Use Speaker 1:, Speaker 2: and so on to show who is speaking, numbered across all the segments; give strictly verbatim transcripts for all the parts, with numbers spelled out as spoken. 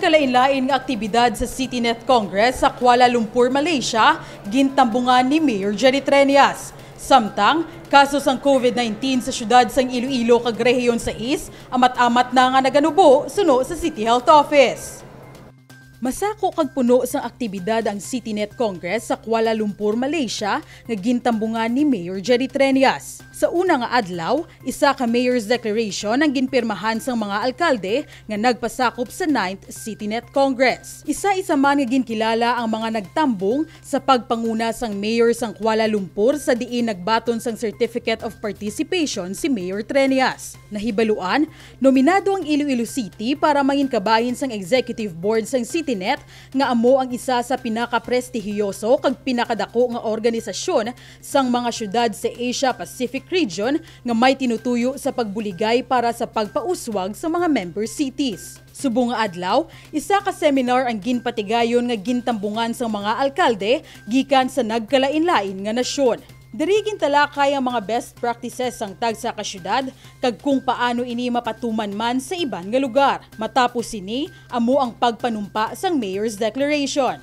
Speaker 1: Nagkalain-lain nga aktibidad sa CityNet Congress sa Kuala Lumpur, Malaysia, gintambungan ni Mayor Jerry Trias. Samtang, kaso sang COVID nineteen sa syudad sang Iloilo kag rehiyon sa East, amat-amat na nga naganubo suno sa City Health Office. Masako kag puno sang aktibidad ang CityNet Congress sa Kuala Lumpur, Malaysia nga gintambungan ni Mayor Jerry Trias. Sa una nga adlaw, isa ka Mayor's Declaration ang ginpirmahan sang mga alkalde nga nagpasakop sa ninth CityNet Congress. Isa-isa man nga ginkilala ang mga nagtambong sa pagpanguna sang Mayor sang Kuala Lumpur sa diin nagbaton sang Certificate of Participation si Mayor Trias. Nahibaluan, nominado ang Iloilo City para manginkabahin sang Executive Board sang CityNet nga amo ang isa sa pinaka-prestihiyoso kag pinakadako nga organisasyon sang mga syudad sa Asia Pacific region nga may tinutuyo sa pagbuligay para sa pagpauswag sa mga member cities. Subong nga adlaw, isa ka seminar ang ginpatigayon nga gintambungan sa mga alkalde gikan sa nagkalain-lain nga nasyon. Diri gintalakay ang mga best practices sang tagsa ka syudad kag kung paano ini mapatuman man sa iban nga lugar. Matapos sini, amo ang pagpanumpa sang Mayor's Declaration.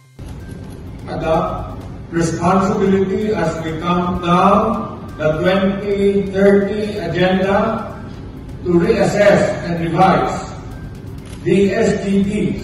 Speaker 2: Adopt responsibility as we count down the twenty thirty agenda to reassess and revise the S D Gs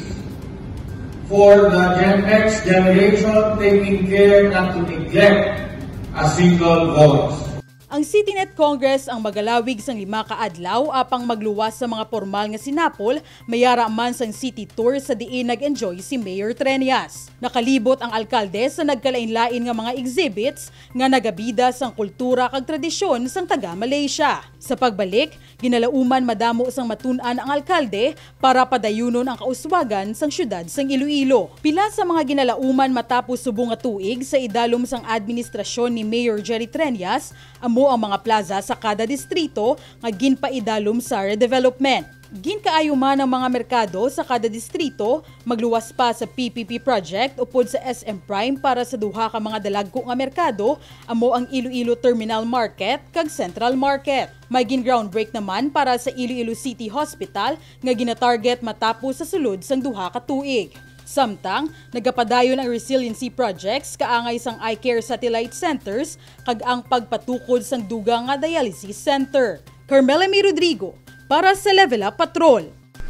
Speaker 2: for the next generation, taking care not to neglect a single voice.
Speaker 1: Ang CityNet Congress ang magalawig sang lima ka adlaw apang magluwas sa mga formal nga sinapol, mayara man sang city tour sa diin nag-enjoy si Mayor Trias. Nakalibot ang alkalde sa nagkalain-lain nga mga exhibits nga nagabida sang kultura kag tradisyon sang taga Malaysia. Sa pagbalik, ginalauman madamo sang matun-an ang alkalde para padayunon ang kauswagan sang syudad sang Iloilo. Pila sa mga ginalauman matapos subong nga tuig sa idalom sang administrasyon ni Mayor Jerry Trias, amo ang mga plaza sa kada distrito nga ginpaidalom sa redevelopment. Ginkaayo man ang mga merkado sa kada distrito, magluwas pa sa P P P project upod sa S M Prime para sa duha ka mga dalagko nga merkado, amo ang Iloilo Terminal Market kag Central Market. May gin-groundbreak naman para sa Iloilo City Hospital nga gina-target matapos sa sulod sang duha ka tuig. Samtang, nagapadayon ang resiliency projects kaangay sang eye care satellite centers kag ang pagpatukod sang dugang nga dialysis center. Carmela May Rodrigo para sa Level Up Patrol.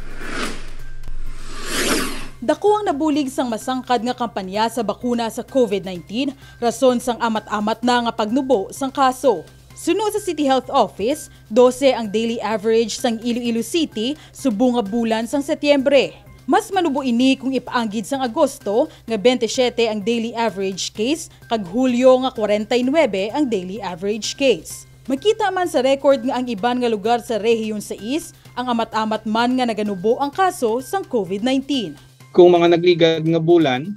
Speaker 1: Dako ang nabulig sang masangkad nga kampanya sa bakuna sa COVID nineteen, rason sang amat-amat na nga pagnubo sang kaso. Suno sa City Health Office, twelve ang daily average sang Iloilo City subong nga bulan sang Setyembre. Mas manubo ini kung ipaanggid sang Agosto nga twenty-seven ang daily average case kag Hulyo nga forty-nine ang daily average case. Makita man sa record nga ang iban nga lugar sa rehiyon sa East ang amat-amat man nga naganubo ang kaso sang COVID nineteen.
Speaker 3: Kung mga nagligad nga bulan,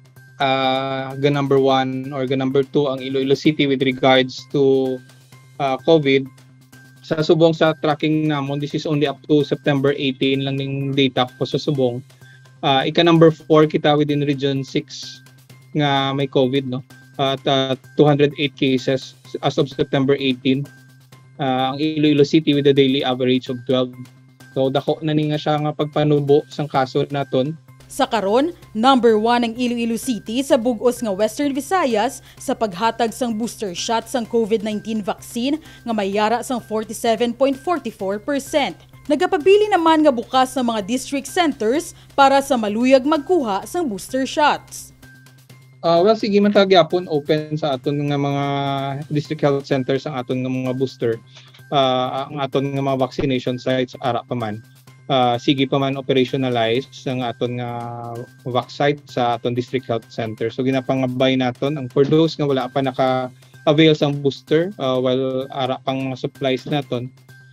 Speaker 3: uh, ga number one or ga number two ang Iloilo City with regards to uh, COVID. Sa subong sa tracking namon, this is only up to September eighteen lang ning data ko sa subong. Uh, ika number four kita within region six nga may COVID, no? At uh, two hundred eight cases as of September eighteen. Uh, ang Iloilo City with a daily average of twelve. So dako na ni nga siya nga pagpanubo sang kaso naton.
Speaker 1: Sa karon, number one ang Iloilo City sa bug-os nga Western Visayas sa paghatag sang booster shot sang COVID nineteen vaccine nga mayara sang forty-seven point four four percent. Nagapabili naman nga bukas sa mga district centers para sa maluyag magkuha sang booster shots.
Speaker 3: Uh, well, sige man tagyapon open sa aton nga mga district health centers ang aton nga mga booster. Uh, ang aton nga mga vaccination sites ara pa man. Uh, sige pa man operationalize ang aton nga vac site sa aton district health center. So ginapangabay naton ang for those nga wala pa naka-avail sang booster uh, while ara pang supplies naton,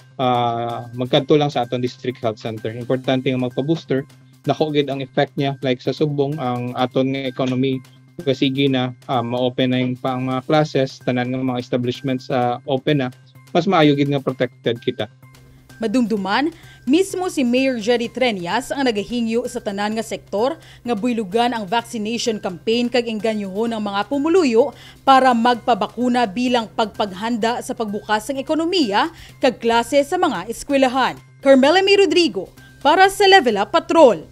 Speaker 3: uh, magkadto lang sa aton district health center. Importante nga magpa-booster. Dako gid ang effect niya like sa subong ang aton nga economy kasi na uh, ma-open na yung pang mga classes, tanan nga mga establishments uh, open na, mas maayo gid nga protected kita.
Speaker 1: Madumduman, mismo si Mayor Jerry Trias ang nagahingyo sa tanan nga sektor nga buylugan ang vaccination campaign kag engganyohon ng mga pumuluyo para magpabakuna bilang pagpaghanda sa pagbukas ng ekonomiya kag klase sa mga eskwelahan. Carmela May Rodrigo para sa Level Up Patrol.